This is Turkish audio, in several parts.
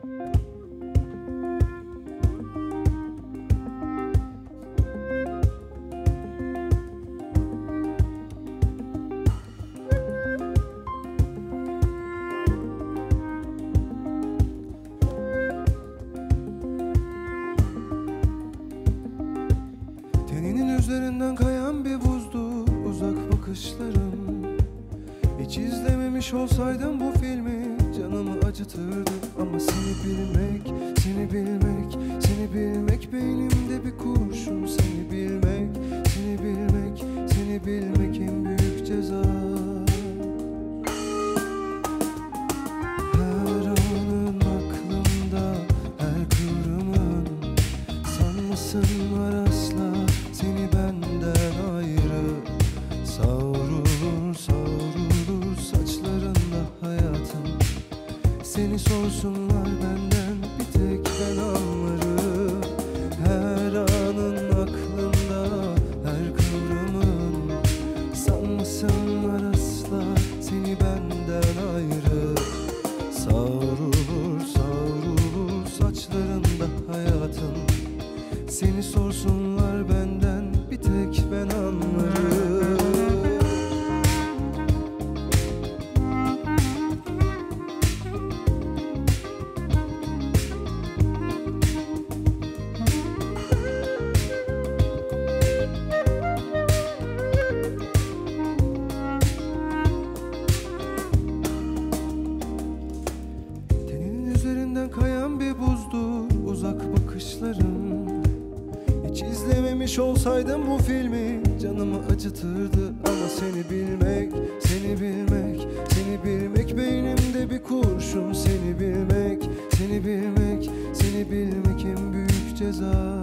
Üzerinden kayan bir buzdu uzak bakışların. Hiç izlememiş olsaydım bu filmi canımı acıtırdı. Ama seni bilmek, seni bilmek, seni bilmek beynimde bir kurşun. Seni bilmek, seni bilmek, seni bilmek en büyük ceza. Her anın aklımda, her kıvrımın. Sanmasın var asla seni benden ayrı. Savrulur, savrulur saçlarında hayatım. Seni sorsunlar benden bir tek ben anlarım. Her anın aklımda, her kıvrımın. Sanmasın var asla seni benden ayrı. Savrulur, savrulur saçlarında hayatım. Seni sorsunlar benden bir tek ben anlarım. Teninin üzerinden kayan bir buzdu uzak bakışların. Hiç izlememiş olsaydım bu filmi canımı acıtırdı. Ama seni bilmek, seni bilmek, seni bilmek beynimde bir kurşun. Seni bilmek, seni bilmek, seni bilmek en büyük ceza.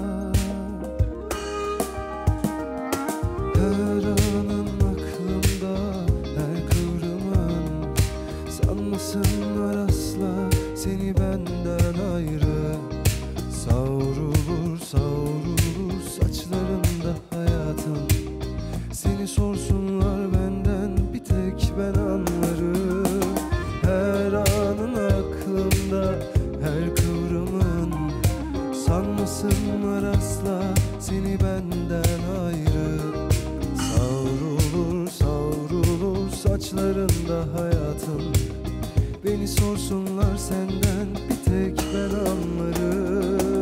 Her anın aklımda, her kıvrımın. Sanmasın var asla seni benden ayrı. Savrulur, savrulur saçlarında hayatım. Seni sorsunlar benden bir tek ben anlarım. Her anın aklımda, her kıvrımın. Sanmasınlar asla seni benden ayrı. Savrulur, savrulur saçlarında hayatım. Beni sorsunlar senden bir tek ben anlarım.